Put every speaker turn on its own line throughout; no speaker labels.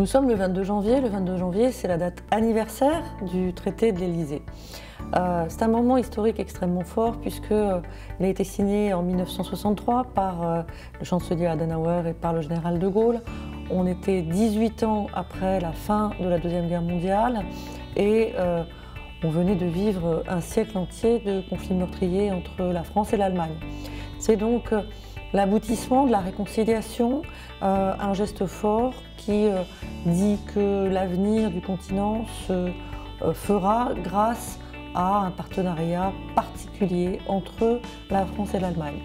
Nous sommes le 22 janvier. Le 22 janvier, c'est la date anniversaire du traité de l'Élysée. C'est un moment historique extrêmement fort puisqu'il a été signé en 1963 par le chancelier Adenauer et par le général de Gaulle. On était 18 ans après la fin de la Deuxième Guerre mondiale et on venait de vivre un siècle entier de conflits meurtriers entre la France et l'Allemagne. C'est donc l'aboutissement de la réconciliation, un geste fort qui dit que l'avenir du continent se fera grâce à un partenariat particulier entre la France et l'Allemagne.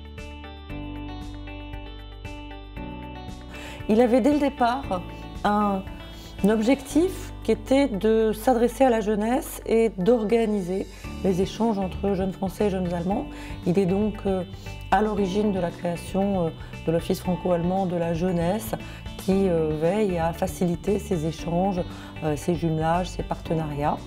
Il avait dès le départ un objectif qui était de s'adresser à la jeunesse et d'organiser les échanges entre jeunes Français et jeunes Allemands. Il est donc à l'origine de la création de l'Office franco-allemand de la jeunesse qui veille à faciliter ces échanges, ces jumelages, ces partenariats.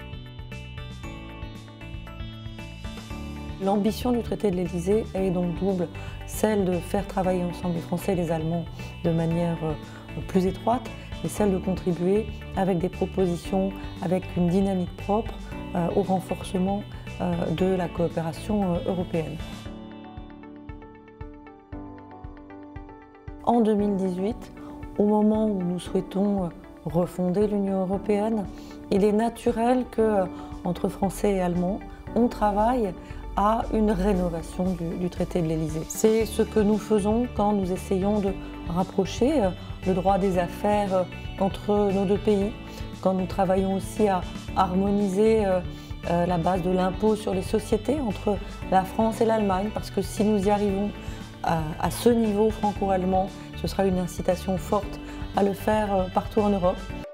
L'ambition du traité de l'Élysée est donc double, celle de faire travailler ensemble les Français et les Allemands de manière plus étroite et celle de contribuer avec des propositions, avec une dynamique propre au renforcement de la coopération européenne. En 2018, au moment où nous souhaitons refonder l'Union européenne, il est naturel qu'entre Français et Allemands, on travaille à une rénovation du traité de l'Élysée. C'est ce que nous faisons quand nous essayons de rapprocher le droit des affaires entre nos deux pays, quand nous travaillons aussi à harmoniser la base de l'impôt sur les sociétés entre la France et l'Allemagne, parce que si nous y arrivons à ce niveau franco-allemand, ce sera une incitation forte à le faire partout en Europe.